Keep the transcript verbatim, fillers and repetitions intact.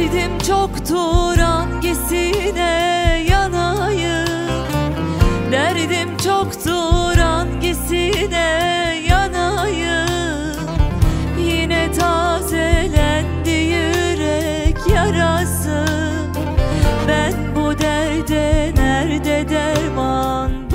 Derdim çoktur, hangisine yanayım? Derdim çoktur, hangisine yanayım? Yine tazelendi yürek yarası. Ben bu derde nerede derman